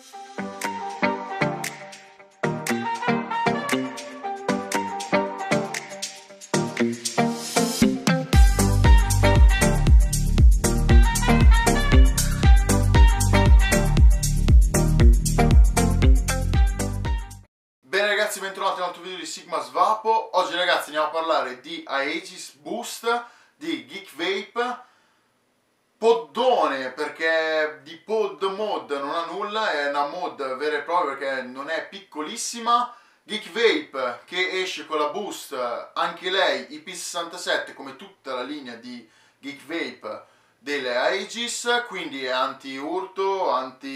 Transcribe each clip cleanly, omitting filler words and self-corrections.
Bentornati a un altro video di Sigma Svapo. Oggi ragazzi andiamo a parlare di Aegis Boost di Geek Vape. Poddone, perché di pod mod non ha nulla, è una mod vera e propria perché non è piccolissima. Geek Vape che esce con la Boost, anche lei IP67 come tutta la linea di Geek Vape delle Aegis, quindi è anti-urto,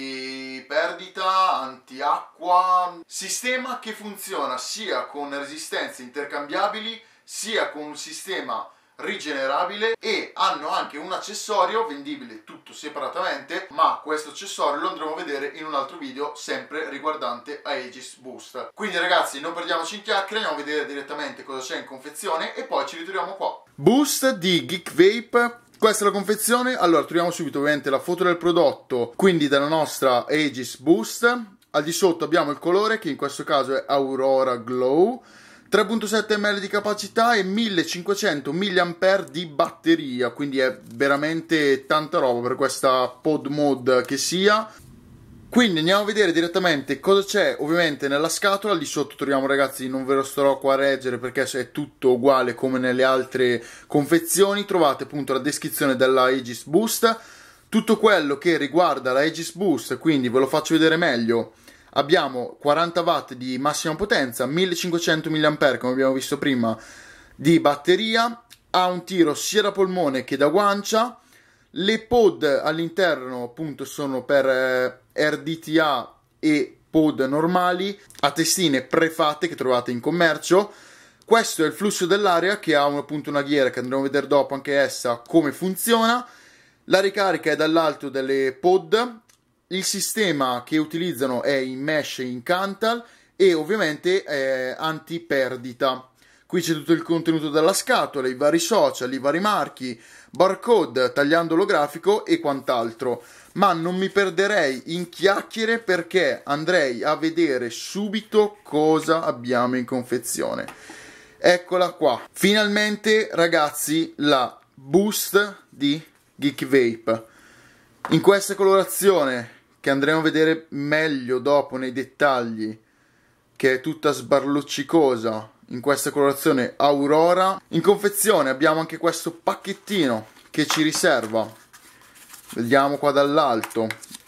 anti-perdita, anti-acqua, sistema che funziona sia con resistenze intercambiabili sia con un sistema rigenerabile, e hanno anche un accessorio vendibile tutto separatamente, ma questo accessorio lo andremo a vedere in un altro video sempre riguardante Aegis Boost. Quindi ragazzi, non perdiamoci in chiacchiere, andiamo a vedere direttamente cosa c'è in confezione e poi ci ritroviamo qua. Boost di Geek Vape. Questa è la confezione. Allora, troviamo subito ovviamente la foto del prodotto, quindi della nostra Aegis Boost. Al di sotto abbiamo il colore, che in questo caso è Aurora Glow, 3.7 ml di capacità e 1500 mAh di batteria, quindi è veramente tanta roba per questa pod mod che sia. Quindi andiamo a vedere direttamente cosa c'è ovviamente nella scatola. Lì sotto troviamo, ragazzi, non ve lo starò qua a reggere perché è tutto uguale come nelle altre confezioni. Trovate appunto la descrizione della Aegis Boost, tutto quello che riguarda la Aegis Boost, quindi ve lo faccio vedere meglio. Abbiamo 40 watt di massima potenza, 1500 mAh come abbiamo visto prima di batteria, ha un tiro sia da polmone che da guancia. Le pod all'interno appunto sono per RDTA e pod normali, a testine prefatte che trovate in commercio. Questo è il flusso dell'aria, che ha appunto una ghiera che andremo a vedere dopo anche essa come funziona. La ricarica è dall'alto delle pod. Il sistema che utilizzano è in mesh in Cantal e ovviamente è anti-perdita. Qui c'è tutto il contenuto della scatola, i vari social, i vari marchi, barcode, tagliando olografico e quant'altro. Ma non mi perderei in chiacchiere perché andrei a vedere subito cosa abbiamo in confezione. Eccola qua. Finalmente, ragazzi, la Boost di Geek Vape. In questa colorazione, che andremo a vedere meglio dopo nei dettagli, che è tutta sbarluccicosa, in questa colorazione Aurora. In confezione abbiamo anche questo pacchettino che ci riserva, vediamo qua dall'alto,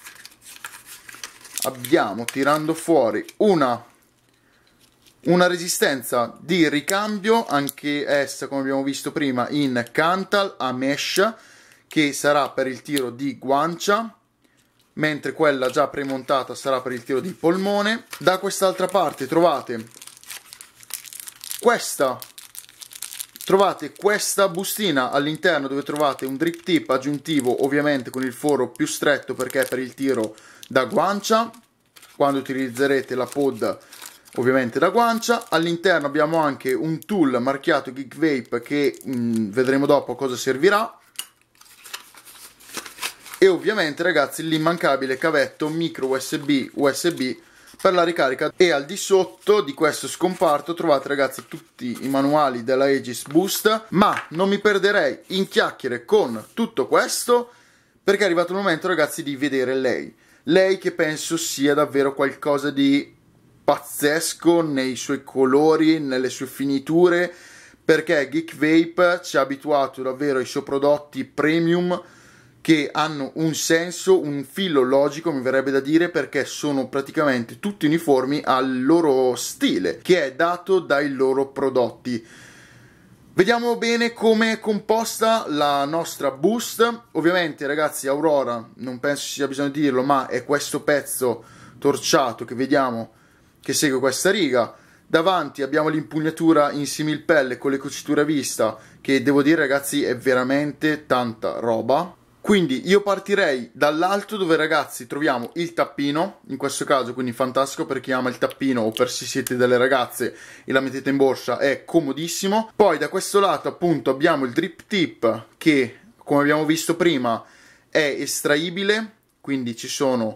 abbiamo tirando fuori una resistenza di ricambio, anche essa come abbiamo visto prima in Cantal a mesh, che sarà per il tiro di guancia, mentre quella già premontata sarà per il tiro di polmone. Da quest'altra parte trovate questa bustina all'interno, dove trovate un drip tip aggiuntivo, ovviamente con il foro più stretto perché è per il tiro da guancia, quando utilizzerete la pod ovviamente da guancia. All'interno abbiamo anche un tool marchiato Geek Vape che vedremo dopo a cosa servirà. E ovviamente, ragazzi, l'immancabile cavetto micro USB per la ricarica. E al di sotto di questo scomparto trovate, ragazzi, tutti i manuali della Aegis Boost. Ma non mi perderei in chiacchiere con tutto questo perché è arrivato il momento, ragazzi, di vedere lei che penso sia davvero qualcosa di pazzesco nei suoi colori, nelle sue finiture, perché Geek Vape ci ha abituato davvero ai suoi prodotti premium che hanno un senso, un filo logico, mi verrebbe da dire, perché sono praticamente tutti uniformi al loro stile che è dato dai loro prodotti. Vediamo bene come è composta la nostra Boost. Ovviamente, ragazzi, Aurora, non penso ci sia bisogno di dirlo, ma è questo pezzo torciato che vediamo che segue questa riga. Davanti abbiamo l'impugnatura in similpelle con le cuciture a vista, che devo dire, ragazzi, è veramente tanta roba. Quindi io partirei dall'alto, dove, ragazzi, troviamo il tappino, in questo caso, quindi fantastico per chi ama il tappino o per se siete delle ragazze e la mettete in borsa, è comodissimo. Poi da questo lato appunto abbiamo il drip tip che, come abbiamo visto prima, è estraibile, quindi ci sono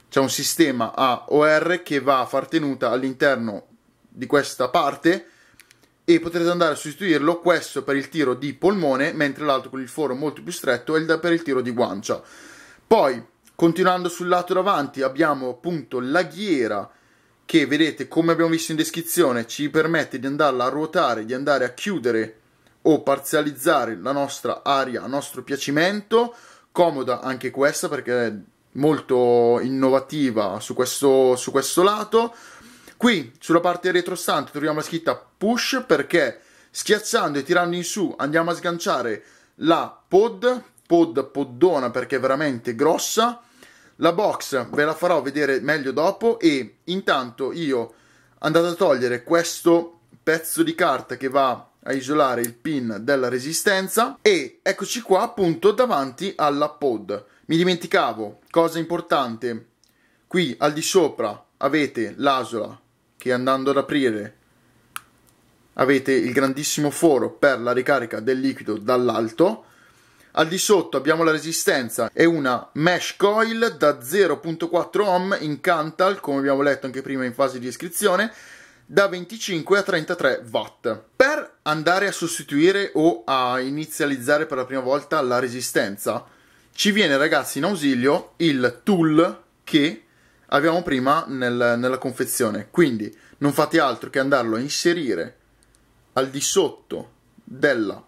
c'è un sistema a OR che va a far tenuta all'interno di questa parte e potrete andare a sostituirlo, questo per il tiro di polmone, mentre l'altro con il foro molto più stretto è per il tiro di guancia. Poi, continuando sul lato davanti, abbiamo appunto la ghiera che, vedete, come abbiamo visto in descrizione, ci permette di andarla a ruotare, di andare a chiudere o parzializzare la nostra area a nostro piacimento. Comoda anche questa perché è molto innovativa su questo lato. Qui sulla parte retrostante troviamo la scritta push, perché schiacciando e tirando in su andiamo a sganciare la poddona, perché è veramente grossa. La box ve la farò vedere meglio dopo, e intanto io andate a togliere questo pezzo di carta che va a isolare il pin della resistenza, e eccoci qua appunto davanti alla pod. Mi dimenticavo, cosa importante, qui al di sopra avete l'asola che, andando ad aprire, avete il grandissimo foro per la ricarica del liquido dall'alto. Al di sotto abbiamo la resistenza e una mesh coil da 0.4 ohm in Cantal, come abbiamo letto anche prima in fase di iscrizione, da 25 a 33 watt. Per andare a sostituire o a inizializzare per la prima volta la resistenza, ci viene, ragazzi, in ausilio il tool che abbiamo prima nella confezione. Quindi non fate altro che andarlo a inserire al di sotto della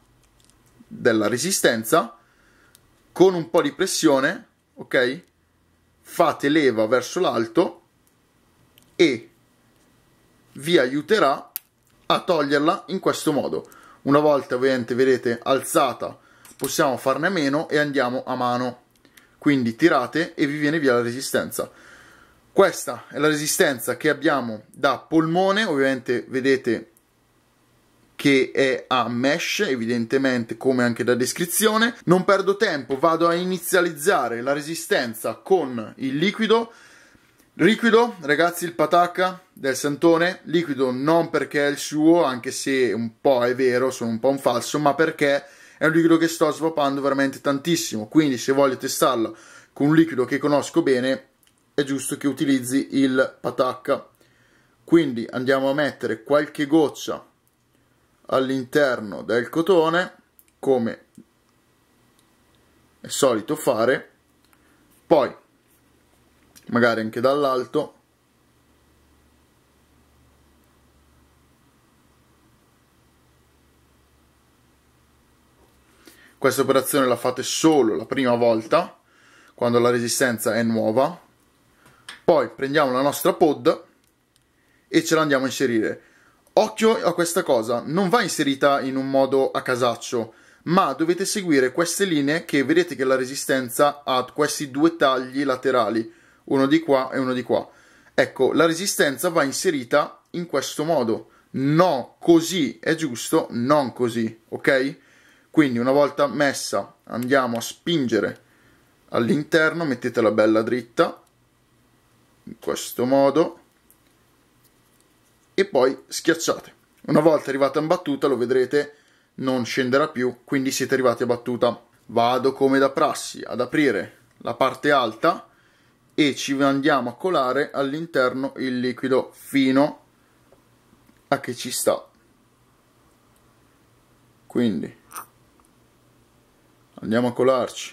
resistenza con un po' di pressione, ok? Fate leva verso l'alto e vi aiuterà a toglierla in questo modo. Una volta ovviamente, vedete, alzata, possiamo farne a meno e andiamo a mano. Quindi tirate e vi viene via la resistenza. Questa è la resistenza che abbiamo da polmone, ovviamente vedete che è a mesh, evidentemente, come anche da descrizione. Non perdo tempo, vado a inizializzare la resistenza con il liquido. Liquido, ragazzi, il Pataka del Santone, liquido non perché è il suo, anche se un po' è vero, sono un po' un falso, ma perché è un liquido che sto svappando veramente tantissimo. Quindi se voglio testarla con un liquido che conosco bene, è giusto che utilizzi il Pataka. Quindi andiamo a mettere qualche goccia all'interno del cotone, come è solito fare, poi magari anche dall'alto. Questa operazione la fate solo la prima volta, quando la resistenza è nuova. Poi prendiamo la nostra pod e ce la andiamo a inserire. Occhio a questa cosa, non va inserita in un modo a casaccio, ma dovete seguire queste linee, che vedete che la resistenza ha questi due tagli laterali, uno di qua e uno di qua. Ecco, la resistenza va inserita in questo modo, no così è giusto, non così, ok? Quindi una volta messa andiamo a spingere all'interno, mettetela bella dritta, in questo modo, e poi schiacciate. Una volta arrivata in battuta, lo vedrete, non scenderà più, quindi siete arrivati a battuta. Vado come da prassi ad aprire la parte alta e ci andiamo a colare all'interno il liquido fino a che ci sta. Quindi andiamo a colarci.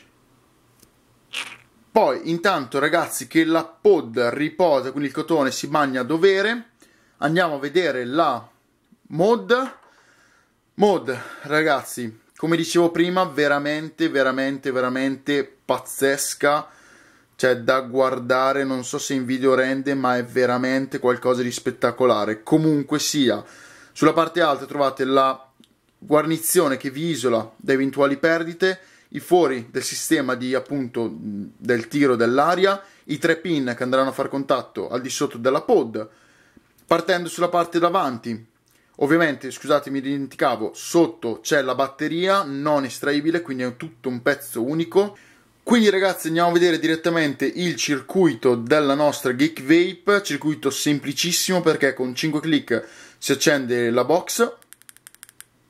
Poi intanto, ragazzi, che la pod riposa, quindi il cotone si bagna a dovere, andiamo a vedere la mod, ragazzi, come dicevo prima, veramente pazzesca, cioè da guardare, non so se in video rende, ma è veramente qualcosa di spettacolare. Comunque sia, sulla parte alta trovate la guarnizione che vi isola da eventuali perdite, i fori del sistema di, appunto, del tiro dell'aria, i 3 pin che andranno a far contatto al di sotto della pod. Partendo sulla parte davanti, ovviamente, scusate, mi dimenticavo, sotto c'è la batteria non estraibile, quindi è tutto un pezzo unico. Quindi, ragazzi, andiamo a vedere direttamente il circuito della nostra Geek Vape, circuito semplicissimo perché con 5 clic si accende la box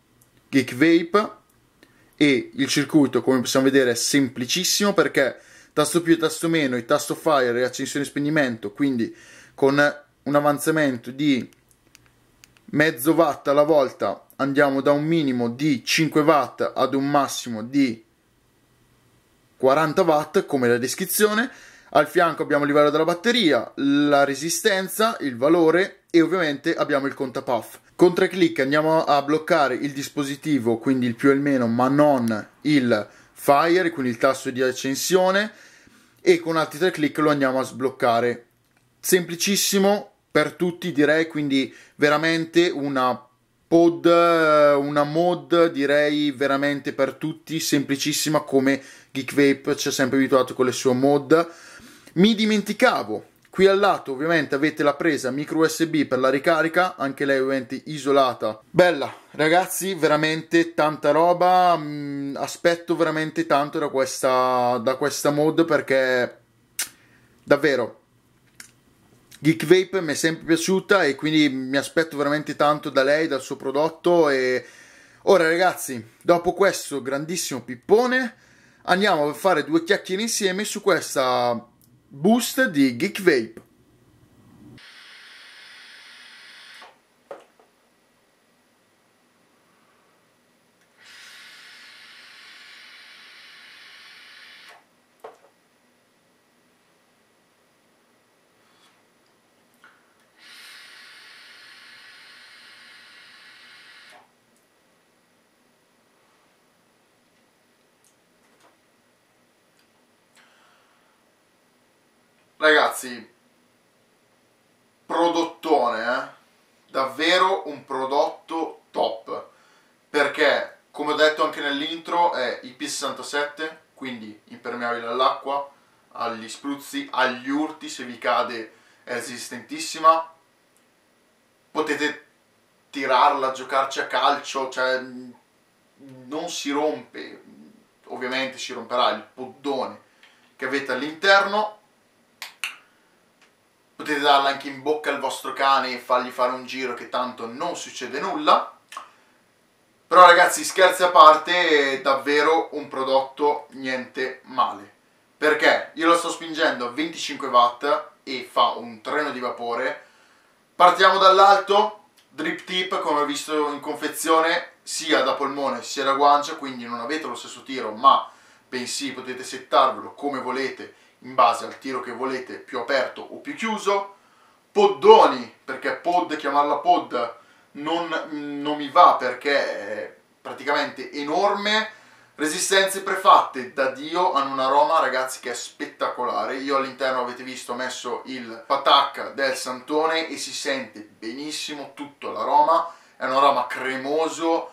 Geek Vape, e il circuito, come possiamo vedere, è semplicissimo perché tasto più e tasto meno, il tasto fire e accensione e spegnimento, quindi con un avanzamento di mezzo watt alla volta andiamo da un minimo di 5 watt ad un massimo di 40 watt come la descrizione. Al fianco abbiamo il livello della batteria, la resistenza, il valore e ovviamente abbiamo il contapuff. Con 3 clic andiamo a bloccare il dispositivo, quindi il più e il meno, ma non il fire, quindi il tasto di accensione, e con altri 3 clic lo andiamo a sbloccare. Semplicissimo per tutti, direi, quindi veramente una mod direi veramente per tutti, semplicissima come Geekvape ci ha sempre abituato con le sue mod. Mi dimenticavo, qui al lato ovviamente avete la presa micro USB per la ricarica, anche lei ovviamente isolata. Bella, ragazzi, veramente tanta roba, aspetto veramente tanto da questa mod perché davvero Geekvape mi è sempre piaciuta e quindi mi aspetto veramente tanto da lei, dal suo prodotto. E ora ragazzi, dopo questo grandissimo pippone andiamo a fare 2 chiacchiere insieme su questa boost di Geekvape. Ragazzi, prodottone, davvero un prodotto top, perché come ho detto anche nell'intro è IP67, quindi impermeabile all'acqua, agli spruzzi, agli urti, se vi cade è resistentissima, potete tirarla, giocarci a calcio, cioè non si rompe, ovviamente si romperà il poddone che avete all'interno. Potete darla anche in bocca al vostro cane e fargli fare un giro che tanto non succede nulla. Però ragazzi, scherzi a parte, è davvero un prodotto niente male. Perché io lo sto spingendo a 25 watt e fa un treno di vapore. Partiamo dall'alto, drip tip come ho visto in confezione, sia da polmone sia da guancia, quindi non avete lo stesso tiro, ma bensì potete settarvelo come volete in base al tiro che volete, più aperto o più chiuso. Poddoni, perché chiamarla pod non mi va perché è praticamente enorme. Resistenze prefatte da Dio, hanno un aroma ragazzi che è spettacolare. Io all'interno, avete visto, ho messo il patacca del Santone e si sente benissimo tutto l'aroma. È un aroma cremoso,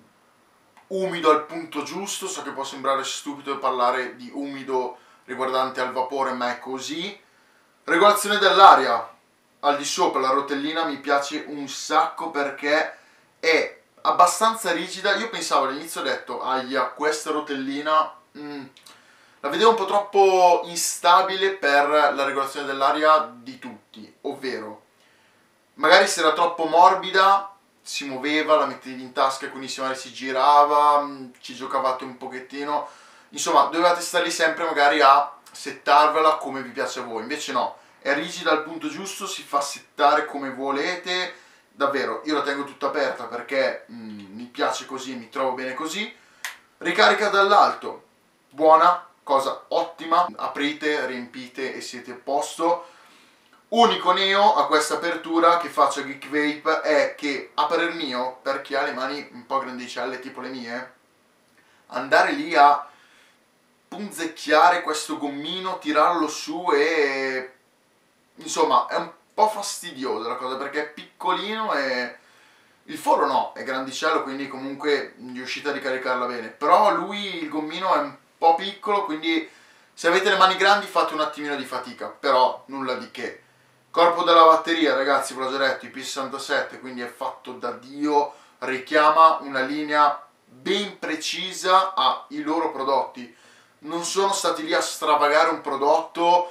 umido al punto giusto. So che può sembrare stupido parlare di umido riguardante al vapore, ma è così. Regolazione dell'aria al di sopra, la rotellina mi piace un sacco perché è abbastanza rigida. Io pensavo all'inizio, ho detto ahia, questa rotellina la vedevo un po' troppo instabile per la regolazione dell'aria di tutti, ovvero magari se era troppo morbida si muoveva, la mettevi in tasca e quindi magari si girava, ci giocavate un pochettino, insomma dovevate stare lì sempre magari a settarvela come vi piace a voi. Invece no, è rigida al punto giusto, si fa settare come volete. Davvero, io la tengo tutta aperta perché mi piace così, mi trovo bene così. Ricarica dall'alto, buona, cosa ottima, aprite, riempite e siete a posto. Unico neo a questa apertura che faccio a Geekvape è che, a parer mio, per chi ha le mani un po' grandicelle tipo le mie, andare lì a punzecchiare questo gommino, tirarlo su e insomma è un po' fastidiosa la cosa perché è piccolino e il foro no, è grandicello, quindi comunque riuscite a ricaricarla bene, però lui, il gommino, è un po' piccolo, quindi se avete le mani grandi fate un attimino di fatica, però nulla di che. Corpo della batteria ragazzi, ve l'ho già detto, IP67, quindi è fatto da Dio, richiama una linea ben precisa ai loro prodotti. Non sono stati lì a stravagare un prodotto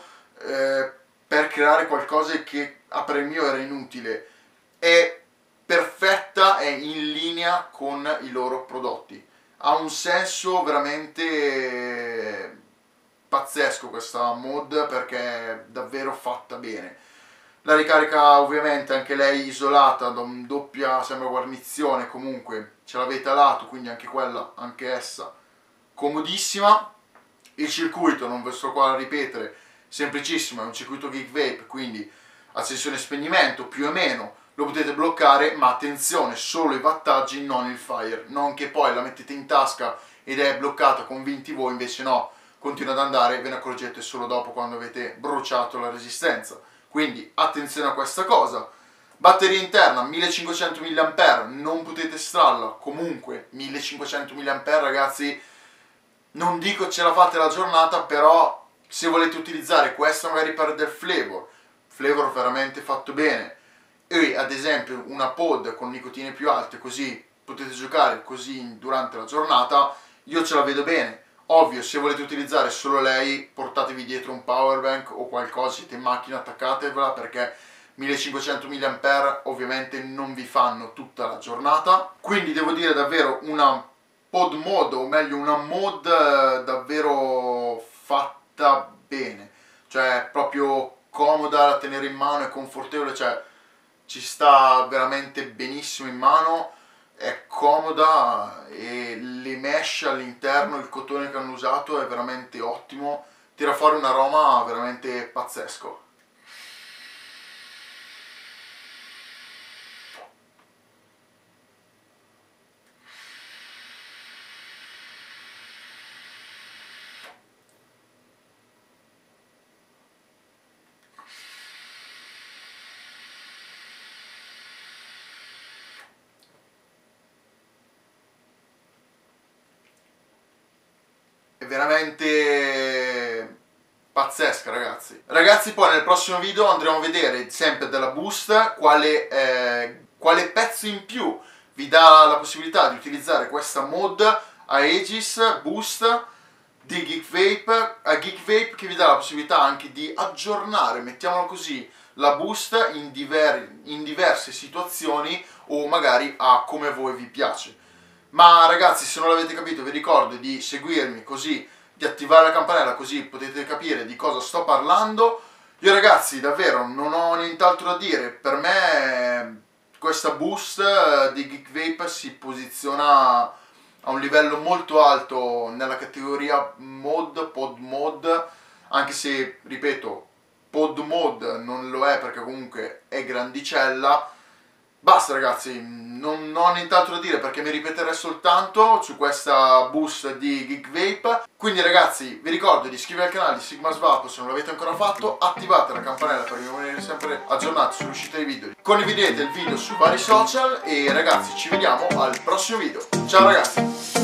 per creare qualcosa che a parer mio era inutile. È perfetta, è in linea con i loro prodotti. Ha un senso veramente pazzesco questa mod perché è davvero fatta bene. La ricarica ovviamente anche lei isolata da un doppia sembra guarnizione, comunque ce l'avete a lato, quindi anche quella, anche essa comodissima. Il circuito, non ve lo sto qua a ripetere, semplicissimo, è un circuito Geek Vape, quindi accensione e spegnimento più o meno, lo potete bloccare, ma attenzione, solo i wattaggi, non il fire, non che poi la mettete in tasca ed è bloccata, convinti voi, invece no, continua ad andare e ve ne accorgete solo dopo quando avete bruciato la resistenza. Quindi attenzione a questa cosa. Batteria interna 1500 mAh, non potete estrarla, comunque 1500 mAh ragazzi, non dico ce la fate la giornata, però se volete utilizzare questa magari per del flavor veramente fatto bene, e ad esempio una pod con nicotine più alte, così potete giocare così durante la giornata, io ce la vedo bene. Ovvio, se volete utilizzare solo lei, portatevi dietro un power bank o qualcosa, siete in macchina, attaccatevela, perché 1500 mAh ovviamente non vi fanno tutta la giornata. Quindi devo dire davvero una pod mod, o meglio una mod davvero fatta bene, cioè proprio comoda da tenere in mano, è confortevole, cioè ci sta veramente benissimo in mano, è comoda, e le mesh all'interno, il cotone che hanno usato è veramente ottimo, tira fuori un aroma veramente pazzesco. È veramente pazzesca ragazzi. Ragazzi, poi nel prossimo video andremo a vedere sempre della Boost quale pezzo in più vi dà la possibilità di utilizzare questa mod a Aegis Boost di Geek Vape, a Geek Vape, che vi dà la possibilità anche di aggiornare, mettiamolo così, la Boost in diverse situazioni o magari a come a voi vi piace. Ma ragazzi, se non l'avete capito, vi ricordo di seguirmi, così, di attivare la campanella, così potete capire di cosa sto parlando. Io ragazzi, davvero, non ho nient'altro da dire. Per me questa Boost di Geek Vape si posiziona a un livello molto alto nella categoria pod mod, anche se, ripeto, pod mod non lo è perché comunque è grandicella. Basta ragazzi, non ho nient'altro da dire perché mi ripeterei soltanto su questa Boost di Geek Vape. Quindi ragazzi, vi ricordo di iscrivervi al canale di Sigma Svap se non l'avete ancora fatto, attivate la campanella per rimanere sempre aggiornati sull'uscita dei video, condividete il video su vari social e ragazzi ci vediamo al prossimo video. Ciao ragazzi!